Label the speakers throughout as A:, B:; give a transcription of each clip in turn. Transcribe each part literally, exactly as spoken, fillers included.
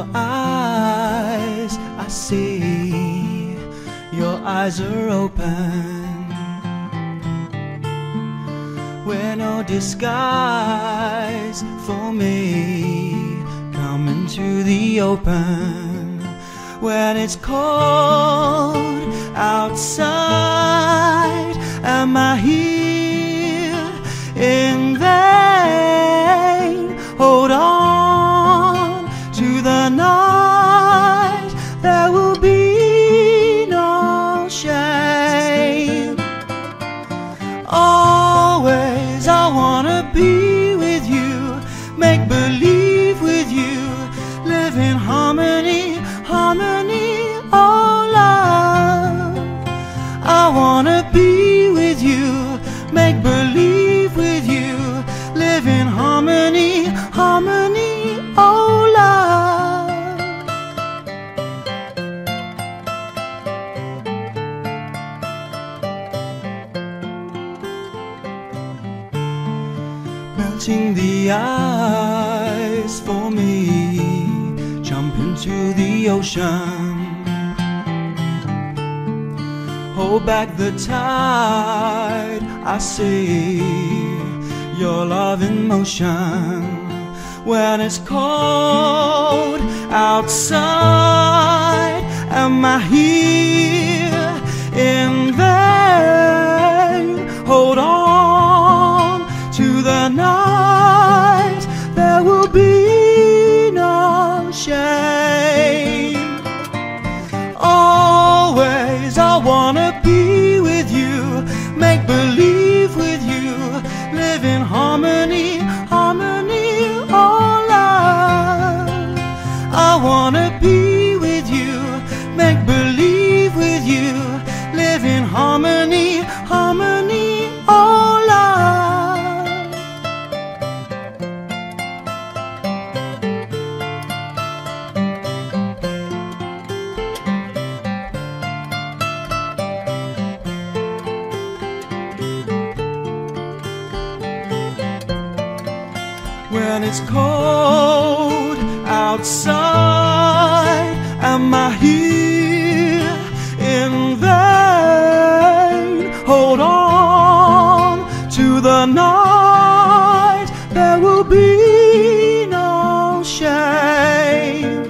A: your eyes I see, your eyes are open, where no disguise for me, come into the open. When it's cold outside, am I here in vain? Hold on to the night, there will be no shame. Always I wanna be with you, make believe with you, live in harmony, harmony, oh love. I wanna be with you, make believe with you, live in harmony, harmony, oh love. Melting the ice for me, jump into the ocean, hold back the tide, I see your love in motion. When it's cold outside, am I here in vain? Hold on to the night, there will be no shame. Always I wanna be with you, make believe with you, live in harmony, harmony, oh love. I wanna be with you, make believe with you, live in harmony, harmony, oh love. When it's cold outside, am I here in vain? Hold on to the night, there will be no shame.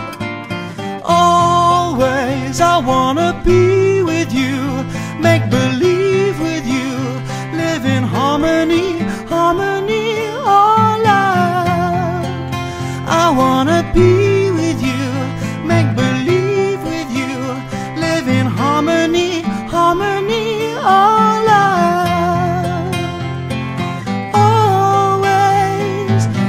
A: Always I wanna be with you, make believe with you, live in harmony, harmony, oh love. I wanna be with you, make believe with you, live in harmony, harmony, oh love. Always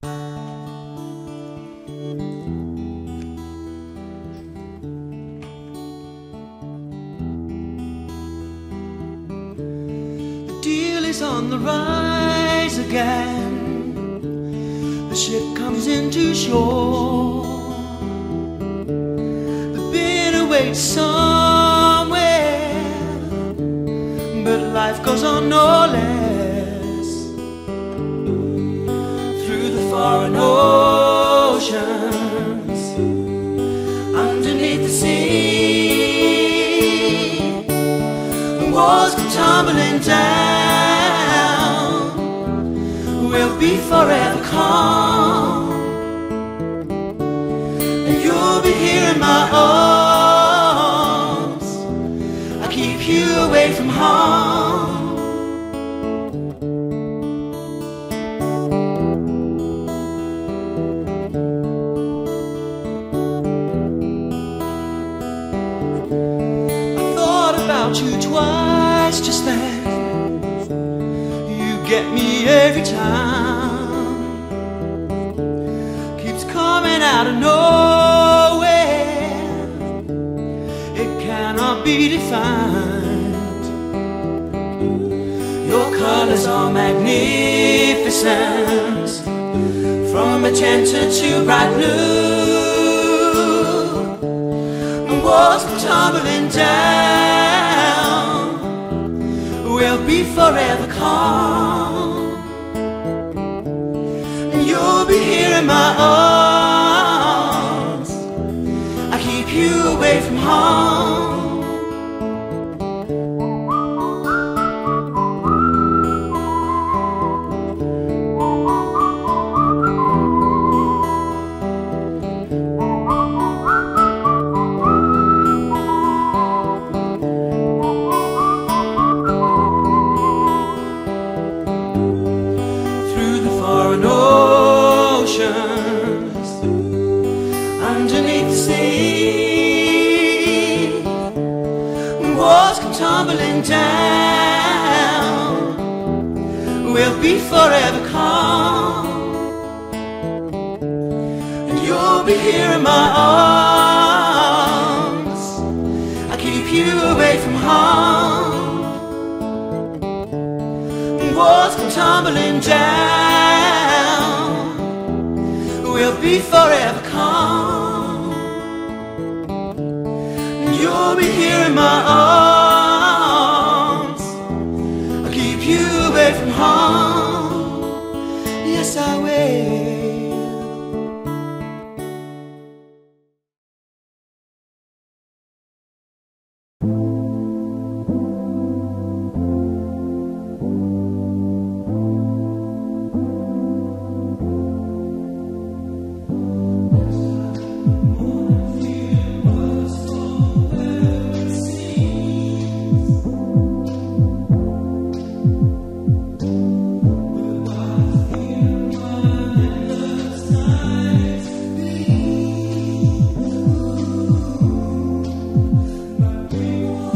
A: The deal is on the rise again. The ship comes into shore. The bid awaits somewhere, but life goes on no less. Through the foreign oceans, underneath the sea, the walls come tumbling down. We'll be forever calm, and you'll be here in my arms. I keep you away from harm. I thought about you twice just then. You get me every time. Keeps coming out of nowhere. It cannot be defined. Your colors are magnificent, from magenta to bright blue. The walls come tumbling down. We'll be forever calm, and you'll be here in my arms. I keep you away from harm. Underneath the sea, walls come tumbling down. We'll be forever calm, and you'll be here in my arms. I keep you away from harm. Walls come tumbling down. We'll be forever calm, and you'll be here in my arms. I'll keep you away from harm. Yes, I will.
B: Bring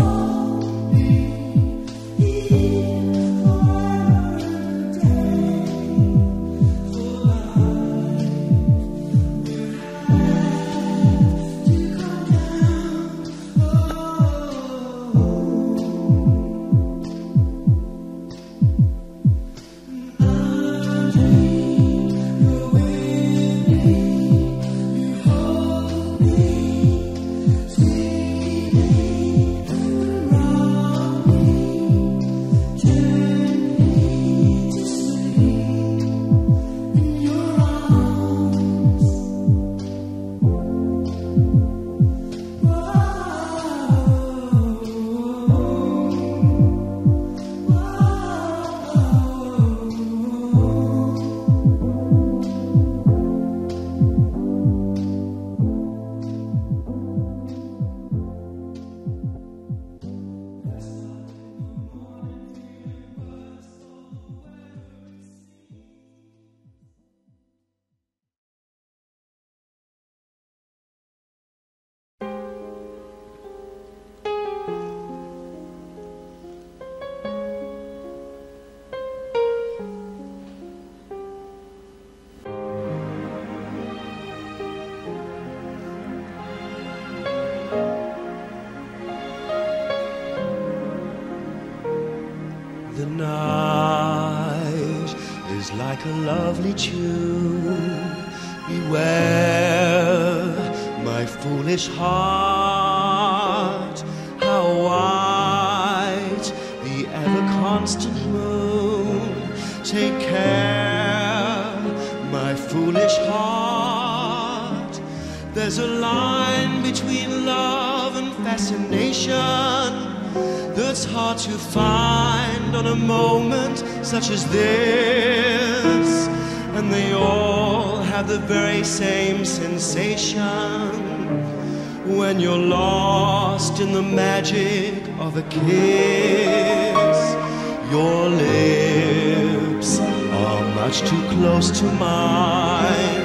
A: like a lovely tune. Beware, my foolish heart, how white the ever-constant moon. Take care, my foolish heart. There's a line between love and fascination that's hard to find on a moment such as this. And they all have the very same sensation when you're lost in the magic of a kiss. Your lips are much too close to mine.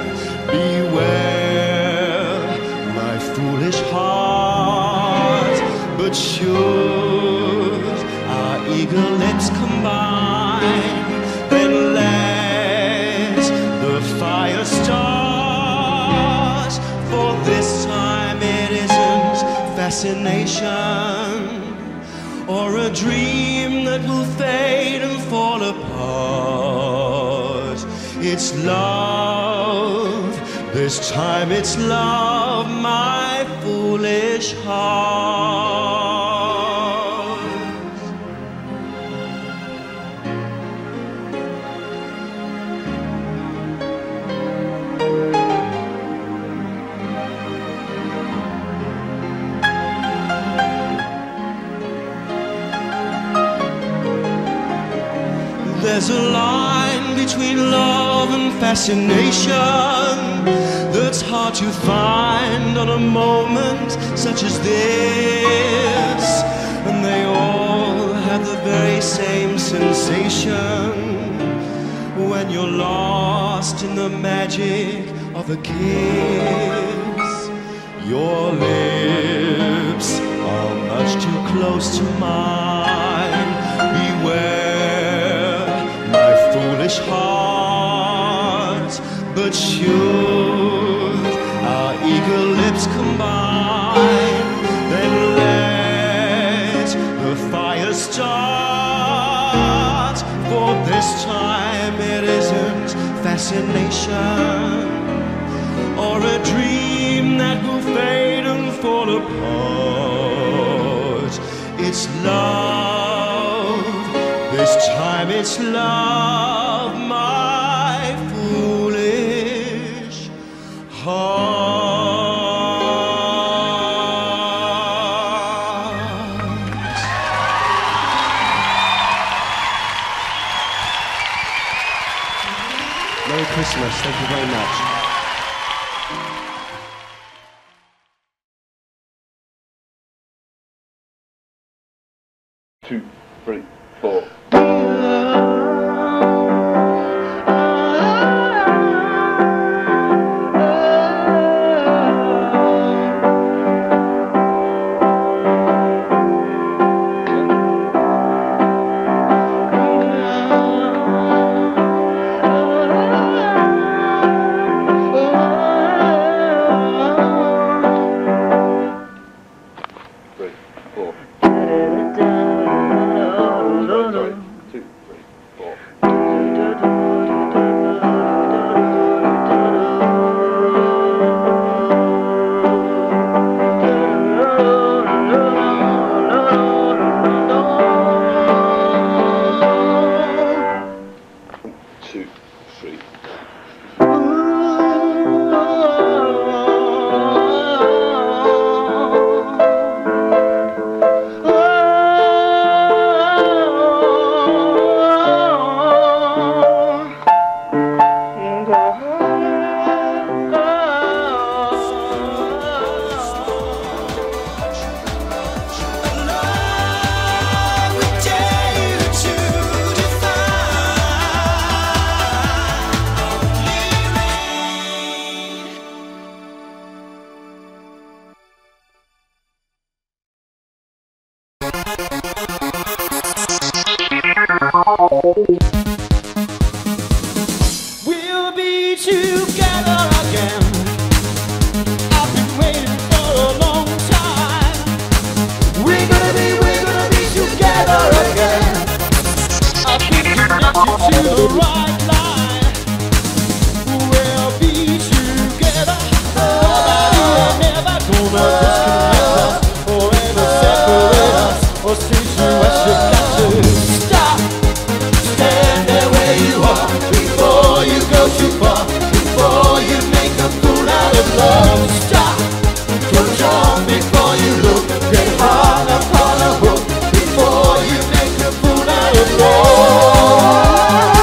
A: Beware, my foolish heart. But should our eager lips combine, then let the fire start. For this time it isn't fascination or a dream that will fade and fall apart. It's love, this time it's love, my foolish heart. There's a line between love and fascination that's hard to find on a moment such as this. And they all have the very same sensation when you're lost in the magic of a kiss. Your lips are much too close to mine. Beware, my foolish heart. But should our eager lips combine, then let the fire start. For this time it isn't fascination or a dream that will fade and fall apart. It's love, this time it's love, my foolish heart.
B: Merry Christmas, thank you very much.
C: Two, three, four. Three, four. Two, three, four. Two, three.
A: We'll be together again. I've been waiting for a long time. We're gonna be, we're gonna be together again. I've been connected to the right line. what you got to stop. Stand there where you are before you go too far, before you make a fool out of love. Stop. Don't jump before you look. Get hung upon a hook before you make a fool out of love.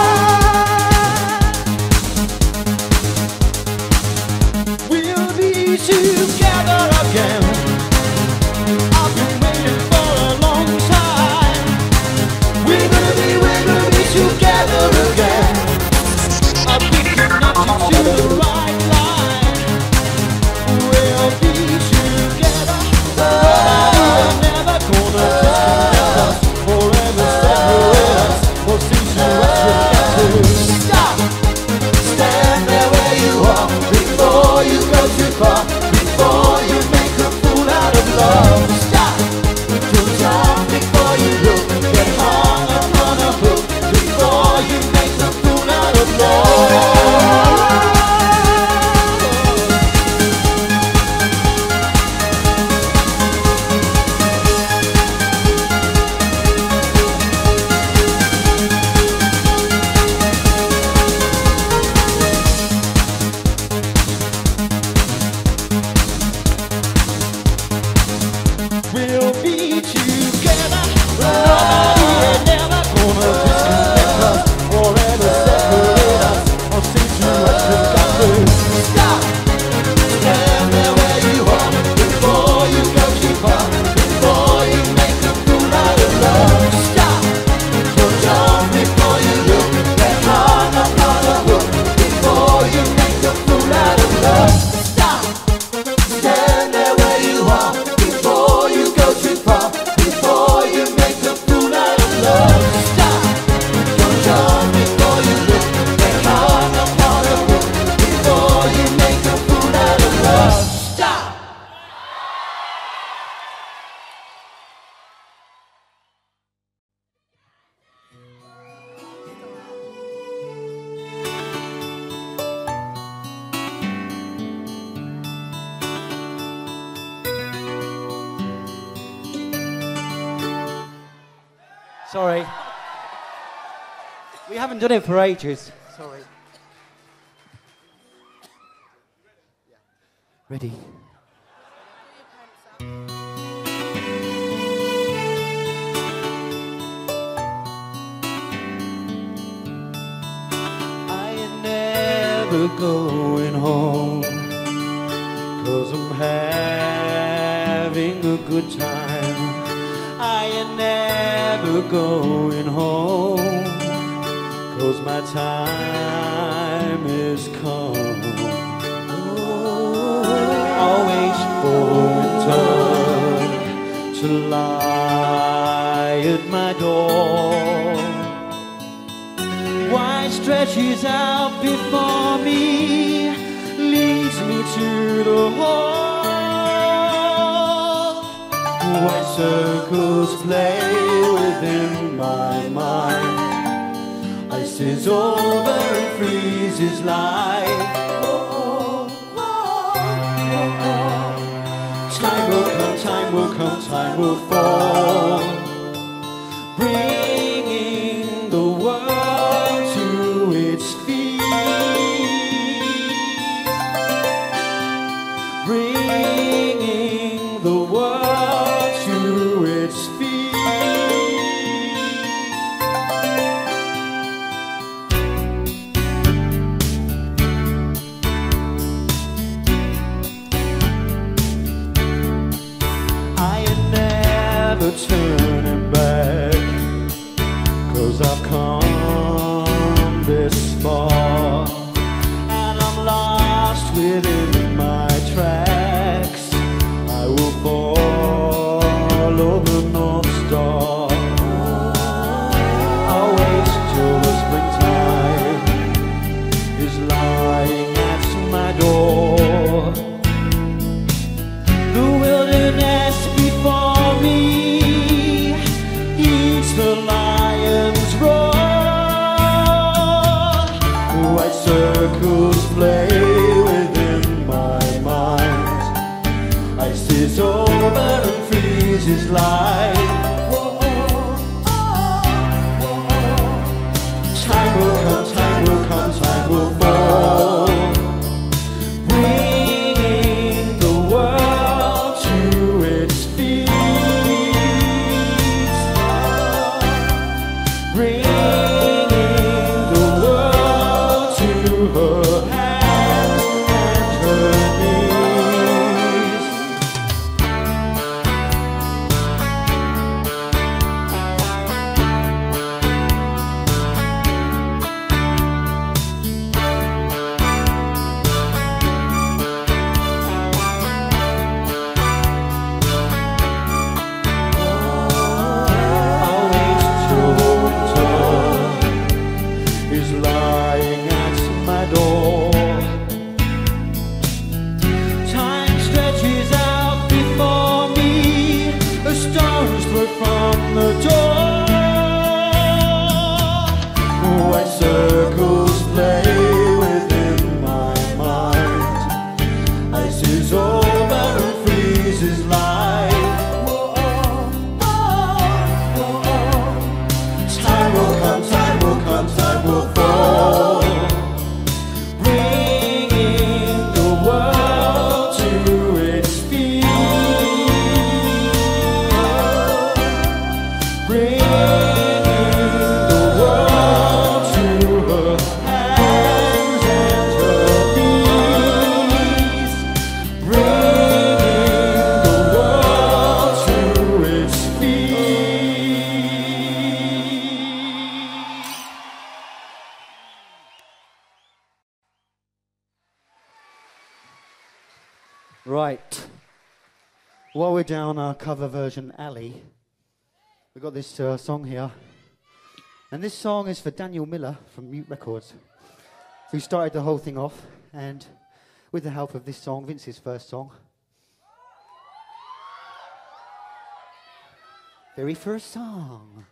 A: We'll be together again. I've been waiting for a long time. We're gonna be, we're gonna be together again. I've been connected to the right line. We'll be together. Nobody is never gonna disconnect us, forever separate us. We'll see to what you got to stop. Stand there where you are before you go too far, before you make a fool out of love. Stop. Don't jump before you look. Get hung upon a hook before you make a fool out of love. We'll be together. Nobody ain't never gonna disconnect us, forever separate us. I'll see to what you got to stop. Stand there where you are before you go too far, before you make a fool out of love. Stop. Don't jump before you look. Get hung upon a hook before you make a fool out of love. Stop. Stand there where you are before you go too far, before you make a fool out of love. Stop. Don't jump before you look. Get hung upon a hook before you make a fool out of love. Stop.
D: Sorry. We haven't done it for ages. Sorry. Ready? I ain't never going home, 'cause I'm having a good time. I ain't never going home, 'cause my time is come. I'll wait for winter to lie at my door. Wide stretches out before me, leads me to the hall. White circles play within my mind. Ice is over and freezes like time will come, time will come, time will fall, bringing the world to its feet, bringing the world to its feet. I ain't never turning back, 'cause I've come this far, and I'm lost within my tracks. I will follow the North Star. I'll wait till the springtime is lying at my door. The wilderness before me heeds the lion's roar. White circles play within my mind. Ice is over and freezes like
A: While we're down our cover version alley, we've got this uh, song here. And this song is for Daniel Miller from Mute Records, who started the whole thing off. And with the help of this song, Vince's first song, very first song.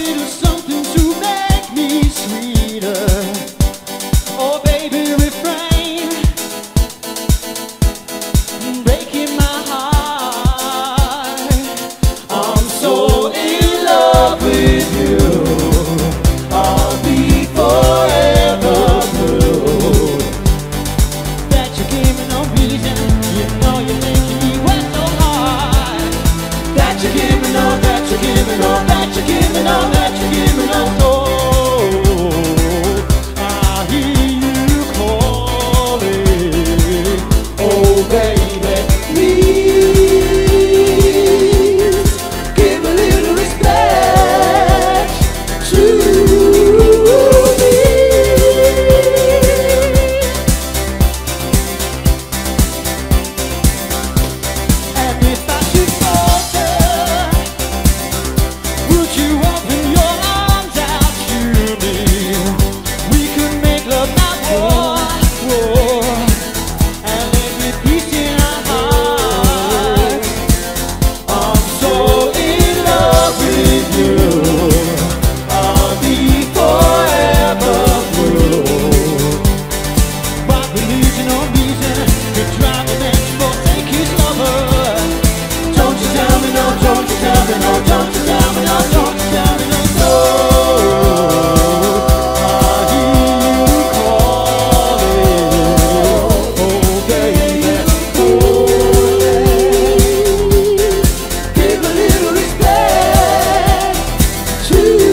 D: little something to make me sweeter. Oh baby, refrain, breaking my heart. I'm so in love with you. I'll be forever blue. That you gave me no reason. You know you're making me wet so hard. That you give me no, that you give me no, that you give me no, that you give me no. Oh, I hear you calling. Oh baby, please give a little respect to me. And if I should falter, would you open your arms out to me? We could make love not war, war, and live with peace in our hearts. I'm so in love with you. I'll be forever blue. What religion or reason could drive a man to forsake his lover? Don't you tell me no, don't you tell me no, don't you tell me no, don't you tell me no, no. I hear you calling. Oh baby, give a little respect to me.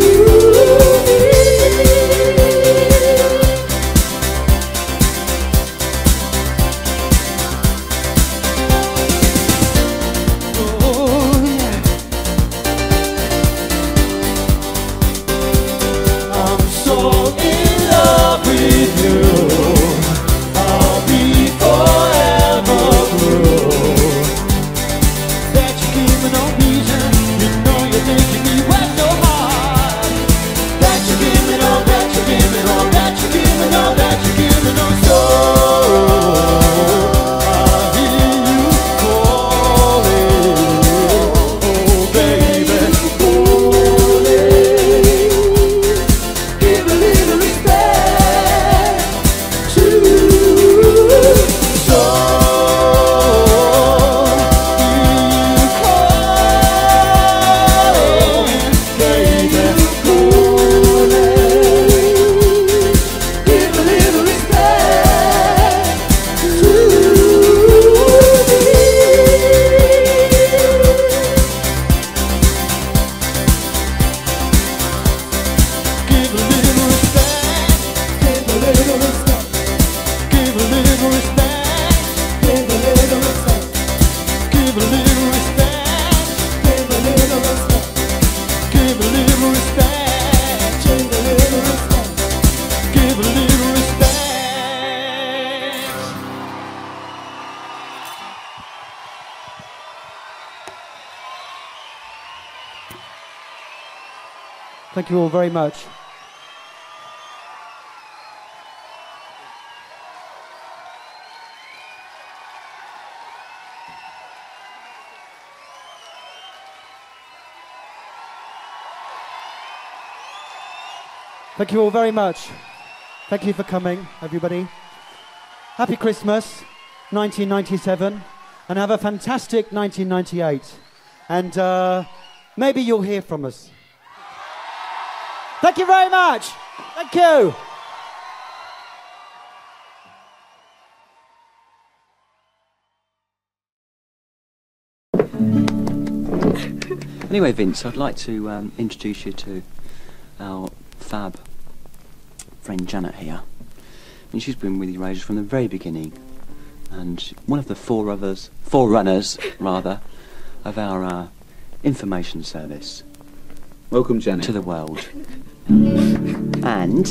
D: Oh yeah. I'm so in love with you. I'll be forever blue. That you give me no reason. You know you're making me wet so hard. That you give me no, that you give me no, that you give me no, that you give me no. So I hear you calling. Oh baby, give a little respect to me. So you calling, baby, give a little respect to me. Give a little respect, give a little respect, give a little respect, give a little respect, give a little respect, give a little respect, give a little respect, give a little respect, give a little respect.
A: Thank you all very much. Thank you all very much. Thank you for coming, everybody. Happy Christmas, nineteen ninety-seven, and have a fantastic nineteen ninety-eight. And uh, maybe you'll hear from us. Thank you very much. Thank you.
E: Anyway, Vince, I'd like to um, introduce you to our fab friend Janet here. And she's been with ERASURE from the very beginning, and one of the forerunners, forerunners rather, of our uh, information service.
B: Welcome, Janet.
E: To the world. And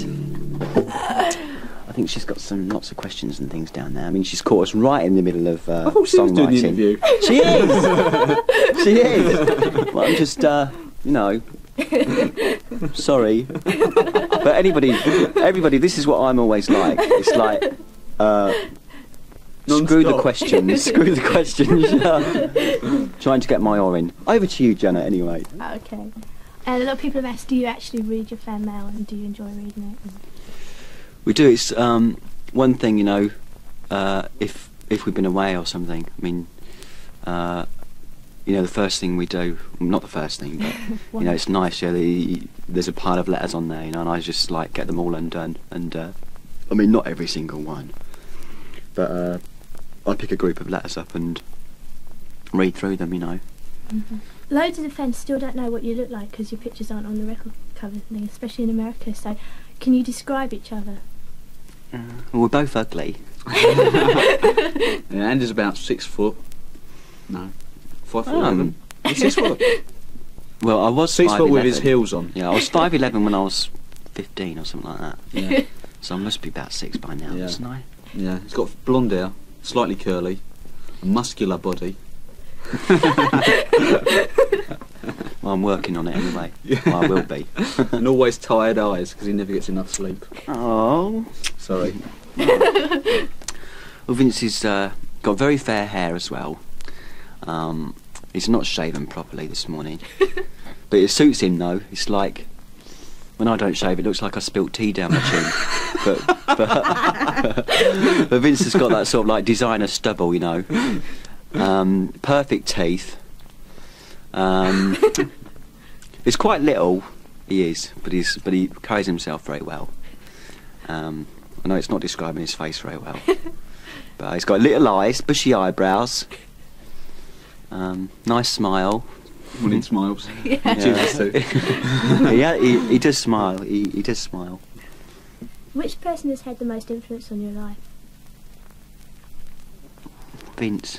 E: I think she's got some lots of questions and things down there. I mean, she's caught us right in the middle of uh,
B: I thought she was doing the
E: songwriting.
B: interview.
E: She is. She is. Well, I'm just, uh, you know, sorry. But anybody, everybody, this is what I'm always like. It's like, uh, screw the questions. Screw the questions. Trying to get my oar in. Over to you, Jenna. Anyway.
F: Okay. And a lot of people have asked, do you actually read your fan mail and do you enjoy reading it?
E: We do. It's um, one thing, you know, uh, if if we've been away or something. I mean, uh, you know, the first thing we do, not the first thing, but you know, it's nice. Yeah, the, there's a pile of letters on there, you know, and I just like get them all undone. And uh, I mean, not every single one, but uh, I pick a group of letters up and read through them, you know.
F: Mm-hmm. Loads of the fans still don't know what you look like because your pictures aren't on the record cover thing, especially in America. So, can you describe each other?
E: Uh, well, we're both ugly.
B: Yeah, Andy's about six foot. No, five foot
E: Um,
B: eleven. He's six foot.
E: Well, I was
B: Six
E: five
B: foot with
E: eleven.
B: his heels on.
E: Yeah, I was five eleven when I was fifteen or something like that.
B: Yeah,
E: So I must be about six by now,
B: Yeah.
E: mustn't I?
B: yeah. He's got blonde hair, slightly curly, a muscular body.
E: Well, I'm working on it anyway.
B: Yeah.
E: Well, I will be.
B: And always tired eyes because he never gets enough sleep.
E: Oh.
B: Sorry.
E: Well, Vince has uh, got very fair hair as well. Um, he's not shaven properly this morning, but it suits him though. It's like when I don't shave, it looks like I spilt tea down my chin. but, but, but Vince has got that sort of like designer stubble, you know. Um, perfect teeth. Um, he's quite little, he is, but he's but he carries himself very well. Um, I know it's not describing his face very well, but he's got little eyes, bushy eyebrows, um, nice smile.
B: When he smiles.
F: Yeah.
B: Chooses to.
E: yeah, he, he does smile. He, he does smile.
F: Which person has had the most influence on your life?
E: Vince.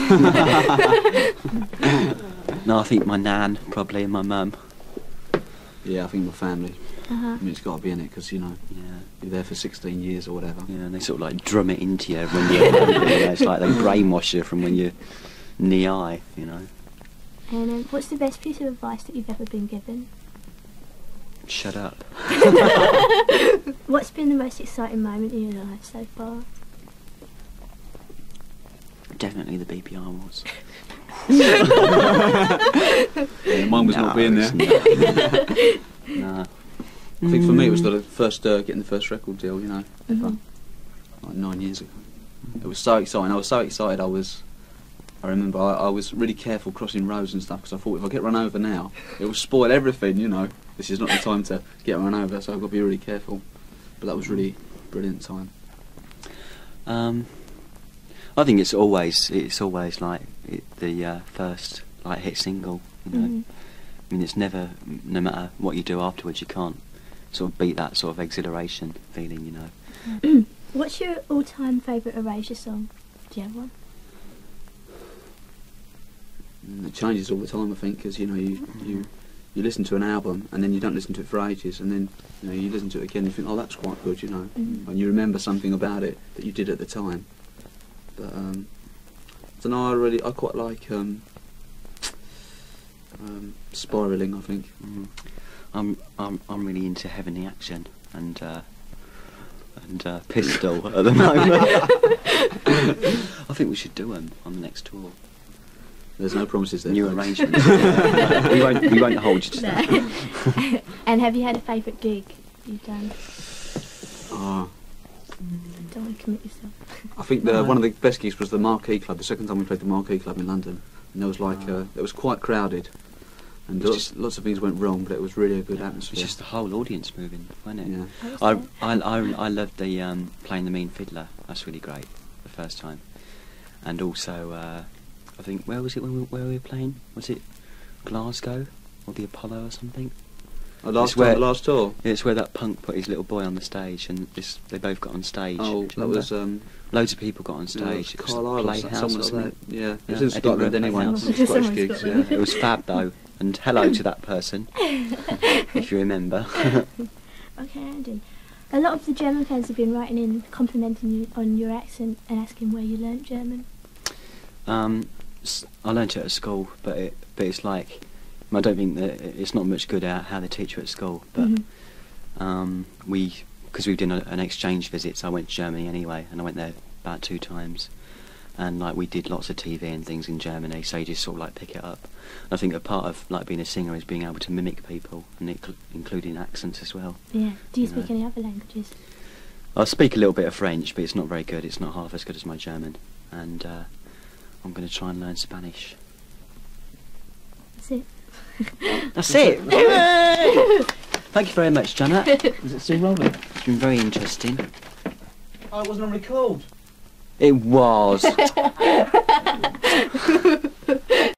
E: No, I think my nan probably and my mum.
B: Yeah, I think my family.
F: Uh-huh.
B: I mean, it's got to be in it because you know
E: Yeah.
B: you're there for sixteen years or whatever.
E: Yeah, and they sort of like drum it into you when you're you know, it's like they brainwash you from when you're knee-high, you know.
F: And um, what's the best piece of advice that you've ever been given?
E: Shut up.
F: What's been the most exciting moment in your life so far?
E: Definitely the B P R Awards.
B: Yeah, mine was
E: No,
B: not being there.
E: it's not. No.
B: I think for me it was the first uh, getting the first record deal, you know, ever,
F: Mhm.
B: like nine years ago. It was so exciting. I was so excited. I was. I remember I, I was really careful crossing roads and stuff because I thought if I get run over now, it will spoil everything. You know, this is not the time to get run over, so I've got to be really careful. But that was really brilliant time.
E: Um, I think it's always it's always like it, the uh, first like hit single. You know,
F: Mhm.
E: I mean, it's never, no matter what you do afterwards, you can't sort of beat that sort of exhilaration feeling. You know.
F: What's your all-time favourite Erasure song? Do you have one?
B: And it changes all the time, I think, because you know you you you listen to an album and then you don't listen to it for ages, and then you know you listen to it again and you think, oh, that's quite good, you know,
F: Mhm.
B: and you remember something about it that you did at the time. But um, I don't know. I really I quite like um, um, spiraling. I think.
E: Mm. I'm I'm I'm really into Heavenly Action and uh, and uh, Pistol at the moment. I think we should do them on the next tour.
B: There's no promises there.
E: New
B: folks.
E: arrangements. we won't we won't hold you to that.
F: And have you had a favourite gig you've done?
B: Ah,
F: Don't want to commit yourself.
B: I think the, one of the best gigs was the Marquee Club. The second time we played the Marquee Club in London, and there was like uh, it was quite crowded, and
E: It's
B: lots,
E: just-
B: lots of things went wrong, but it was really a good atmosphere.
E: It's just the whole audience moving, wasn't it?
B: Yeah.
F: I
E: I
F: was
E: I I, I loved the um, playing the Mean Fiddler. That's really great. The first time, and also uh, I think where was it when we, where we were playing? Was it Glasgow or the Apollo or something?
B: Oh, last
E: It's where-
B: tour, last tour.
E: Yeah, it's where that punk put his little boy on the stage, and this, they both got on stage.
B: Oh,
E: Do you
B: that
E: remember?
B: was um,
E: Loads of people got on
B: you know, it was
E: stage. It was
B: Carlisle or
E: Playhouse
B: someone
E: or
B: like
E: something.
B: that. Yeah, it
E: Yeah,
B: was in Scotland
E: Edinburgh
B: anyway.
E: Playhouse.
B: Scottish
F: Someone
B: gigs,
F: Scotland.
B: yeah.
E: It was fab though, and hello to that person, if you remember.
F: Okay, Andy. A lot of the German fans have been writing in, complimenting you on your accent and asking where you learnt German.
E: um, s- I learnt it at school, but it, but it's like I don't think that it's not much good at how they teach you at school. But
F: Mhm.
E: um, we, because we did a, an exchange visit, so I went to Germany anyway, and I went there about two times. and like we did lots of T V and things in Germany, so you just sort of like pick it up. I think a part of like being a singer is being able to mimic people, and inc including accents as well.
F: Yeah. Do you,
E: You
F: speak
E: know.
F: any other languages?
E: I speak a little bit of French, but it's not very good. It's not half as good as my German, and uh, I'm going to try and learn Spanish.
F: That's it.
E: That's it. Thank you very much, Janet.
B: Is it still rolling?
E: It's been very interesting.
B: Oh, it wasn't on record.
E: It was.